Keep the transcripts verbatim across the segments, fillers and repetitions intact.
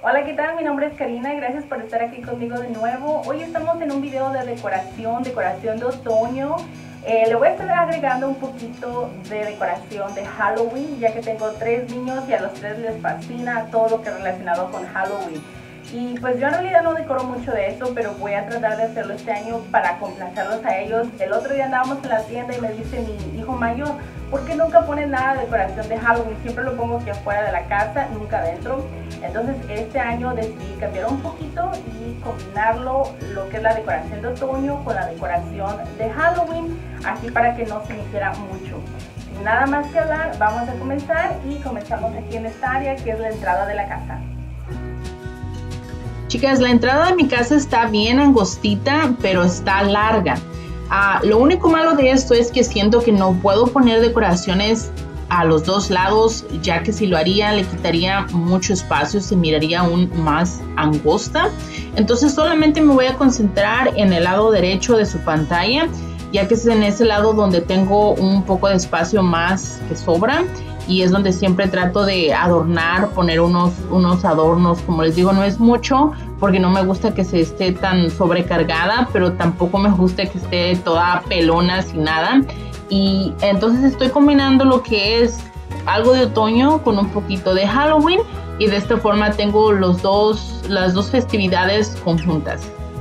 Hola, ¿qué tal? Mi nombre es Karina y gracias por estar aquí conmigo de nuevo. Hoy estamos en un video de decoración, decoración de otoño. Eh, le voy a estar agregando un poquito de decoración de Halloween, ya que tengo tres niños y a los tres les fascina todo lo que es relacionado con Halloween. Y pues yo en realidad no decoro mucho de eso, pero voy a tratar de hacerlo este año para complacerlos a ellos. El otro día andábamos en la tienda y me dice mi hijo mayor, ¿por qué nunca pones nada de decoración de Halloween? Siempre lo pongo aquí afuera de la casa, nunca adentro. Entonces este año decidí cambiar un poquito y combinarlo, lo que es la decoración de otoño con la decoración de Halloween, así para que no se me hiciera mucho. Sin nada más que hablar, vamos a comenzar y comenzamos aquí en esta área que es la entrada de la casa. Chicas, la entrada de mi casa está bien angostita, pero está larga. Uh, lo único malo de esto es que siento que no puedo poner decoraciones a los dos lados, ya que si lo haría le quitaría mucho espacio, se miraría aún más angosta. Entonces solamente me voy a concentrar en el lado derecho de su pantalla, ya que es en ese lado donde tengo un poco de espacio más que sobra. Y es donde siempre trato de adornar, poner unos, unos adornos, como les digo, no es mucho porque no me gusta que se esté tan sobrecargada, pero tampoco me gusta que esté toda pelona sin nada. Y entonces estoy combinando lo que es algo de otoño con un poquito de Halloween y de esta forma tengo los dos, las dos festividades conjuntas.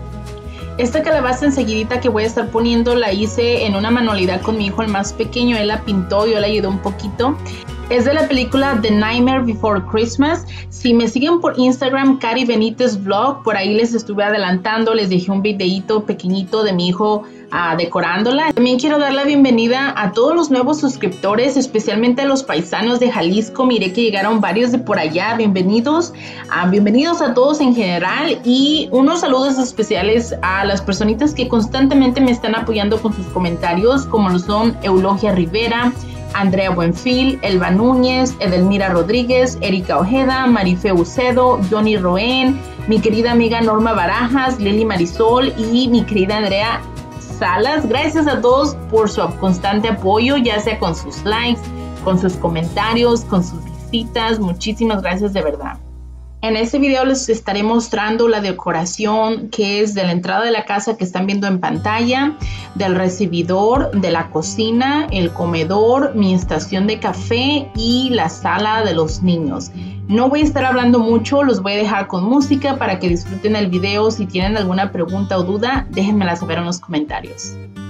Esta calabaza enseguidita que voy a estar poniendo la hice en una manualidad con mi hijo el más pequeño, él la pintó, yo le ayudé un poquito. Es de la película The Nightmare Before Christmas. Si me siguen por Instagram, Cari Benítez Vlog, por ahí les estuve adelantando, les dejé un videito pequeñito de mi hijo uh, decorándola. También quiero dar la bienvenida a todos los nuevos suscriptores, especialmente a los paisanos de Jalisco. Miré que llegaron varios de por allá, bienvenidos. Uh, bienvenidos a todos en general y unos saludos especiales a las personitas que constantemente me están apoyando con sus comentarios, como lo son Eulogia Rivera, Andrea Buenfil, Elba Núñez, Edelmira Rodríguez, Erika Ojeda, Marife Ucedo, Johnny Roen, mi querida amiga Norma Barajas, Lili Marisol y mi querida Andrea Salas. Gracias a todos por su constante apoyo, ya sea con sus likes, con sus comentarios, con sus visitas. Muchísimas gracias de verdad. En este video les estaré mostrando la decoración que es de la entrada de la casa que están viendo en pantalla, del recibidor, de la cocina, el comedor, mi estación de café y la sala de los niños. No voy a estar hablando mucho, los voy a dejar con música para que disfruten el video. Si tienen alguna pregunta o duda, déjenmela saber en los comentarios.